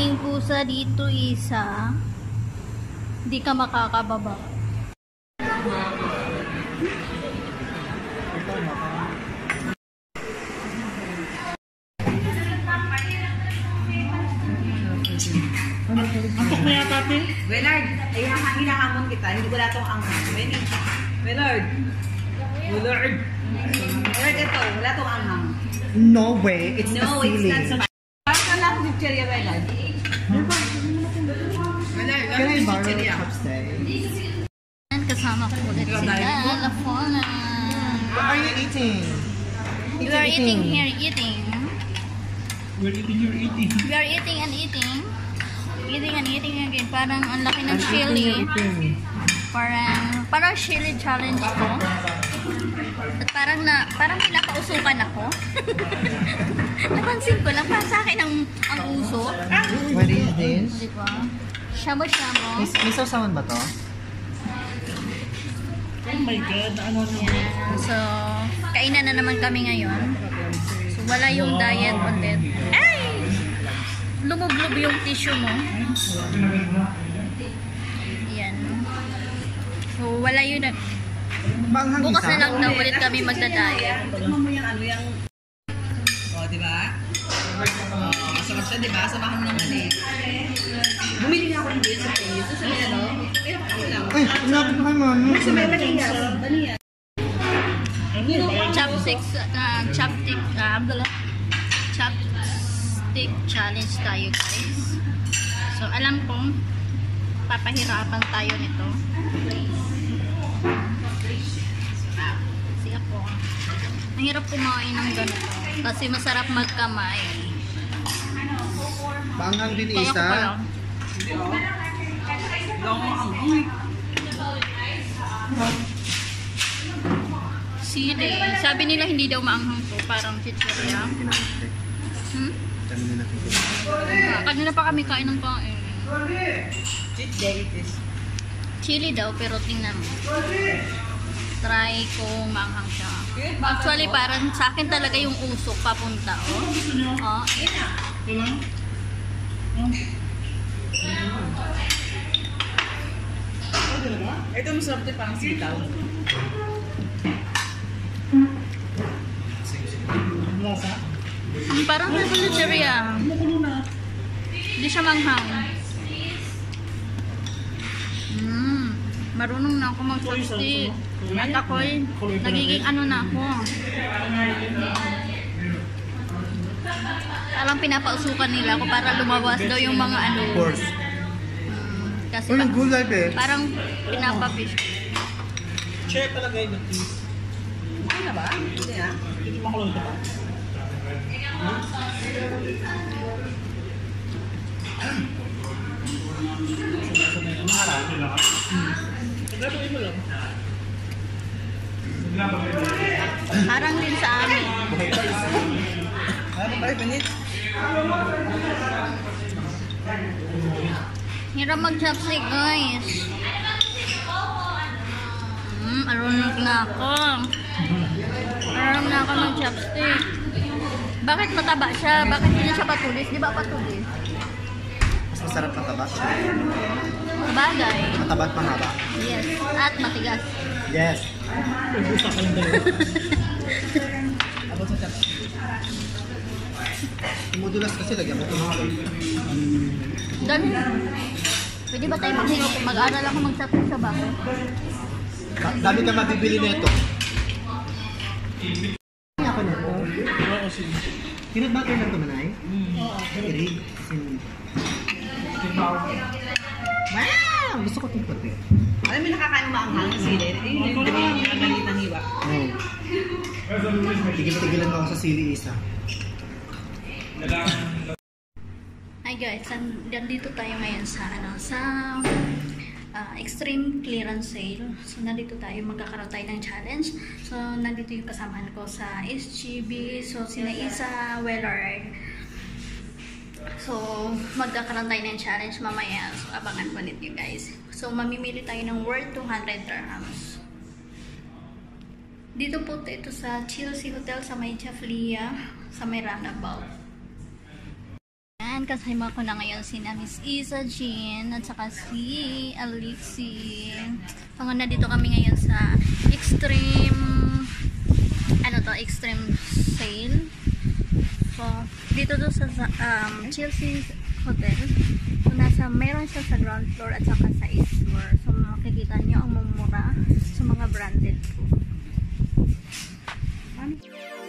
daming pusa dito, Isa. Hindi ka makakababa. Antok na yata, Ate. Willard, ay hinahamon kita. Hindi ko na itong anghang. Willard. Willard, ito. Wala itong anghang. No way. It's No, a it's feeling. not spicy. Parang lang ako picture yung Willard. Can I borrow a chopstick? Kasama ko ulit sila. Lafona. What are you eating? We are eating here, eating. We're eating, you're eating. We are eating and eating. Eating and eating again. Parang ang laki ng chili. Parang chili challenge ko. At parang pinapausukan ako. Napansin ko lang, para sa akin ang uso. What is this? Diba? Shamo-shamo. May sausawan ba to? Oh my God, ano nyo? Yan. So, kainan na naman kami ngayon. So, wala yung diet ulit. Ay! Lumublob yung tissue mo. Yan. So, wala yun. Manghang Bukas isa? na lang daw ulit kami magda-diet. Tignan mo yung ano yung... O, diba? Masarap siya, diba? Samahan mo naman eh. Bumili nga ako ng dito sa Payos. Sa may ano? Pero ako lang. Ay, lapit na kayo man. Sa may Manila. Manila. Chopstick challenge tayo, guys. So, alam kong papahirapan tayo nito. Kasi ako, mahirap kumain ng ganito. Kasi masarap magkamay. Manghang din Kaya ko isa. pa lang. Sili. Sabi nila hindi daw maanghang to. Parang chichirya. Kanina pa kami kain ng kain. Cheat day it is. Chili daw, pero tingnan mo. Try kung maanghang siya. Actually, parang sa akin talaga yung usok papunta. Oh. Ito lang? Ito masarap din parang sitaw. Lasa? Parang chichirya. Kumukulo na. Hindi siya manghang. Marunong na ako mag-chopstick. At ako'y nagiging ano na ako. Parang pinapausukan nila ako para lumawas daw yung mga ano. Of course. Kasi Walang gulay eh. parang pinapapish. Share talaga yun. Ano na ba? Hindi na. Hindi makulo ito pa. Gagawin mo lang. Parang din sa amin. Ano ba 5 minutes? Hirap mag-chopstick, guys. Arunong na ako. Arunong na ako mag-chopstick. Bakit mataba siya? Bakit hindi siya patulis? Di ba patulis? Mas masarap mataba. Bagay. Mataba at mahaba. Yes. At matigas. Yes. Gusto ka lang dalawa. Abot sa chop. Tumudulas kasi lagyan mo ito. Dami. Pwede ba tayo maghingo kung mag-aral ako mag-chopstick sa bahay? Dami ka mabibili na ito. Ako na ito. Oo, sige. Peanut butter lang ito, Manay? Oo. Irig. Wow! Gusto ko itong puti. Alam mo nakakain maanghang ng sili? Hindi mo nagalit ng hiwa. No. Tigil-tigilan mo ako sa sili isa. Hi guys, nandito tayo ngayon sa extreme clearance sale. So nandito tayo, magkakaroon tayo ng challenge. So nandito yung kasamahan ko sa SGB. So sila Isa, Weller. So magkakaroon tayo ng challenge mamaya. So abangan po ulit you guys. So mamimili tayo ng worth 200 dirhams. Dito po ito sa Chelsea Hotel sa may Jaflia, sa may roundabout. Ayan, kasama ko na ngayon si Miss Isa Jean at saka si Alexi. Na dito kami ngayon sa extreme sale. So, dito sa Chelsea Hotel. So, meron siya sa ground floor at saka sa east floor. So, makikita nyo ang mumura sa mga branded po.